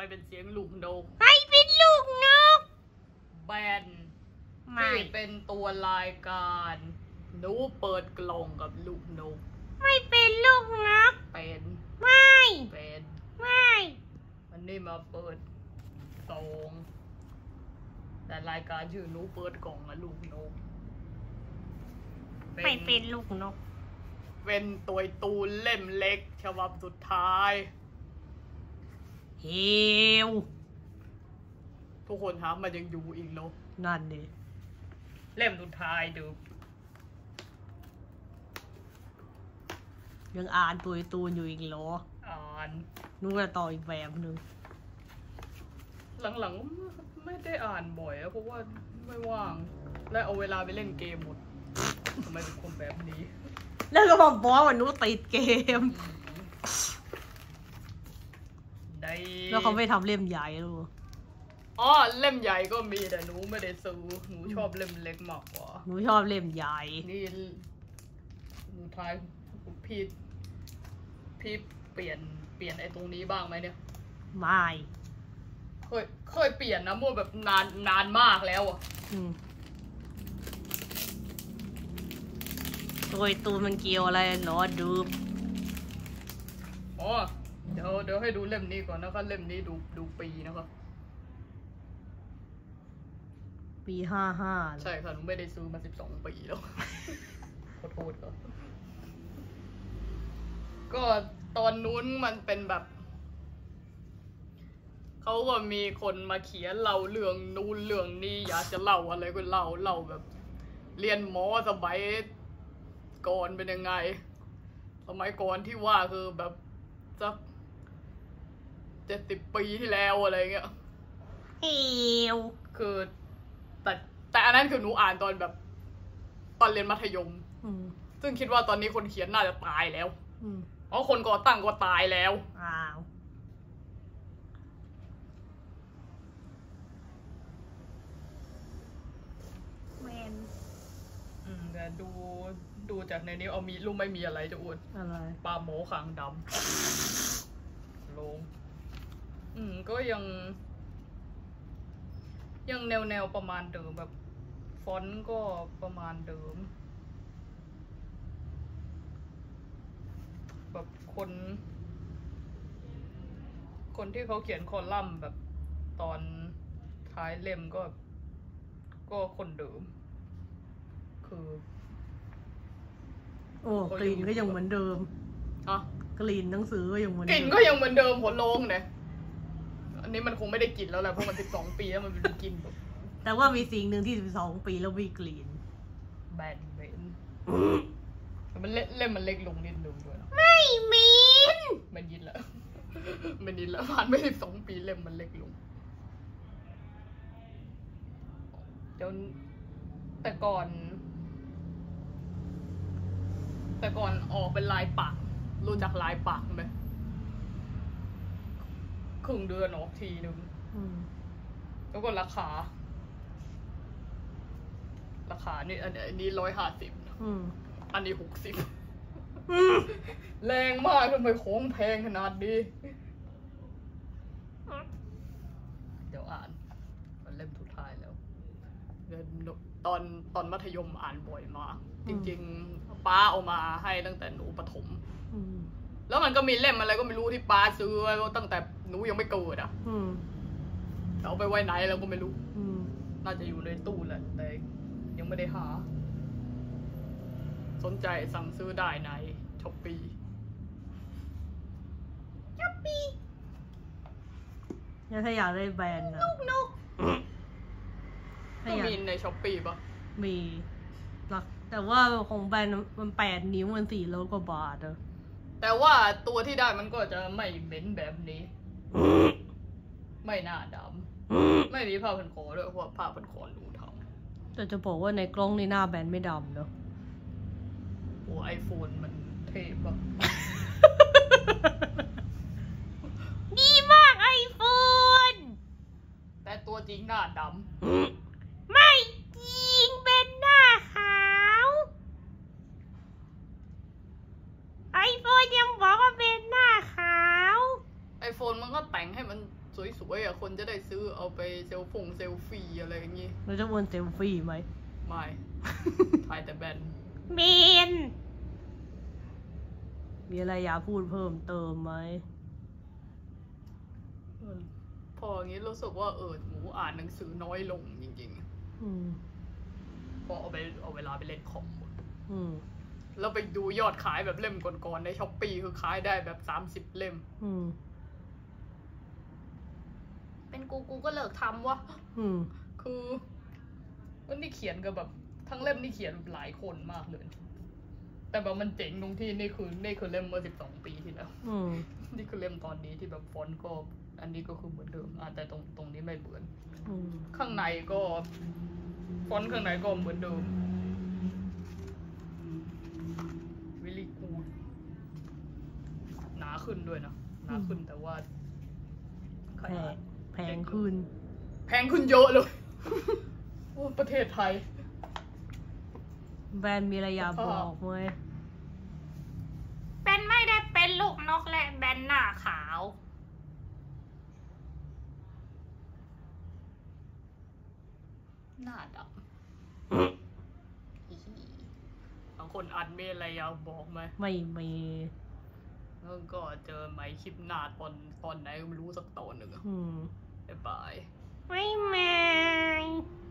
เป็นเสียงลูกนกให้เป็นลูกนกแบนที่เป็นตัวรายการหนูเปิดกล่องกับลูกนกไม่เป็นลูกนกเป็นไม่เป็นไม่วันนี้มาเปิดกล่องแต่รายการชื่อหนูเปิดกล่องกับลูกนกไม่เป็นลูกนกเป็นตัวตูนเล่มเล็กฉบับสุดท้ายเฮวทุกคนถามมันยังอยู่อีกเหรอนั่นดิเล่มสุดท้ายดูยังอ่านตัวตูนอยู่อีกเหรออ่านนู่นจะต่ออีกแบบนึงหลังๆไม่ได้อ่านบ่อยเพราะว่าไม่ว่างและเอาเวลาไปเล่นเกมหมดทำไมเป็นคนแบบนี้แล้วก็บอกว่านู้ติดเกมแล้วเขาไม่ทำเล่มใหญ่หรออ๋อเล่มใหญ่ก็มีแต่หนูไม่ได้ซื้อหนูชอบเล่มเล็กมากกว่าหนูชอบเล่มใหญ่นี่หนูทายพี่เปลี่ยนไอ้ตรงนี้บ้างไหมเนี่ยไม่เคยเปลี่ยนนะมั่วแบบนานมากแล้วอ่ะตัวตูนมันเกี่ยวอะไรเนาะดูอ๋อเดี๋ยวให้ดูเล่มนี้ก่อนนะครับเล่มนี้ดูปีนะครับปี55 ใช่ค่ะหนูไม่ได้ซื้อมา12 ปีแล้วขอโทษครับก็ตอนนู้นมันเป็นแบบเขาก็มีคนมาเขียนเล่าเรื่องนู้นเรื่องนี้อยากจะเล่าอะไรก็เล่าแบบเรียนหมอสมัยก่อนเป็นยังไงสมัยก่อนที่ว่าคือแบบสัก70 ปีที่แล้วอะไรเงี้ยคือแต่อันนั้นคือหนูอ่านตอนแบบตอนเรียนมัธยมซึ่งคิดว่าตอนนี้คนเขียนน่าจะตายแล้วเพราะคนก่อตั้งก็ตายแล้วแต่ดูจากในนี้เอามีรูปไม่มีอะไรจะอวดอะไรปลาหมอขางดำลงก็ยังแนวประมาณเดิมแบบฟอนต์ก็ประมาณเดิมแบบคนที่เขาเขียนคอลัมน์แบบตอนท้ายเล่มก็คนเดิมคือโอ้กลิ่นก็ยังเหมือนเดิมกลิ่นหนังสือก็ยังเหมือนกลิ่นก็ยังเหมือนเดิมผลลงเนี่ยอันนี้มันคงไม่ได้กลิ่นแล้วแหละเพราะมัน12 ปีแล้วมันเป็นกลิ่นแต่ว่ามีสิ่งหนึ่งที่12 ปีแล้วมีกลิ่นแบนมันเล่มมันเล็กลงนิดนึงด้วยนะไม่มีมันยินแล้วผ่านไป12 ปีเล่มมันเล็กลงจนแต่ก่อนออกเป็นลายปักรู้จักลายปักไหมครึ่งเดือนออกทีนึงแล้วก็ราคานี่อันนี้150อันนี้60แรงมากทำไมของแพงขนาดนี้เดี๋ยวอ่านมันเล่มสุดท้ายแล้วตอนมัธยมอ่านบ่อยมากจริงๆป้าเอามาให้ตั้งแต่หนูประถมแล้วมันก็มีเล่มอะไรก็ไม่รู้ที่ป้าซื้อไว้ตั้งแต่หนูยังไม่เกิดแต่เอาไปไว้ไหนแล้วก็ไม่รู้น่าจะอยู่ในตู้แหละแต่ยังไม่ได้หาสนใจสั่งซื้อได้ในช้อปปี้แล้วถ้าอยากได้แบรนด์นกก็มีในช้อปปี้ปะมีแต่ว่าของแบรนด์มัน8 นิ้วมัน400 กว่าบาทแต่ว่าตัวที่ได้มันก็จะไม่เหม็นแบบนี้ไม่หน้าดำไม่มีผ้าพันคอด้วยเพราะผ้าพันคอหนูทำแต่จะบอกว่าในกล้องในหน้าแบรนด์ไม่ดำเนอะโอ้ไอโฟนมันเท่ปะดีมากไอโฟนแต่ตัวจริงหน้าดำไม่จริงเป็นหน้าขาวไอโฟนยังบอกว่าเป็นหน้าขาวไอโฟนมันก็แต่งให้มันสวยๆคนจะได้ซื้อเอาไปเซลฟี่อะไรอย่างงี้เราจะวนเซลฟี่ไหมไม่ ถ่ายแต่แบนมีนมีอะไรอยากพูดเพิ่มเติมไหมพออย่างนี้รู้สึกว่าหนูอ่านหนังสือน้อยลงจริงๆพอเอาเวลาไปเล่นคอมแล้วไปดูยอดขายแบบเล่มก่อนๆในช้อปปี้คือขายได้แบบ30 เล่มเป็นกูก็เลิกทำวะคือวันนี้เขียนกับแบบทั้งเล่มนี่เขียนหลายคนมากเลยแต่แบบมันเจ๋งตรงที่นี่คือเล่มเมื่อ12 ปีที่แล้วนี่คือเล่มตอนนี้ที่แบบฟอนต์ก็อันนี้ก็คือเหมือนเดิมแต่ตรงนี้ไม่เหมือนข้างในก็ฟอนต์ข้างในก็เหมือนเดิมวิลลี่กูดหนาขึ้นด้วยนะหนาขึ้นแต่ว่าแพงขึ้นเยอะเลยโอ้ประเทศไทยแบรนด์มีอะไรอยากบอกไหมเป็นไม่ได้เป็นลูกนกและแบนหน้าขาวหน้าดำบางคนอัดมีอะไรอยากบอกไหมไม่มีแล้วก็เจอไหมคลิปหน้าตอนไหนไม่รู้สักตอนหนึ่งบ๊ายบายไม่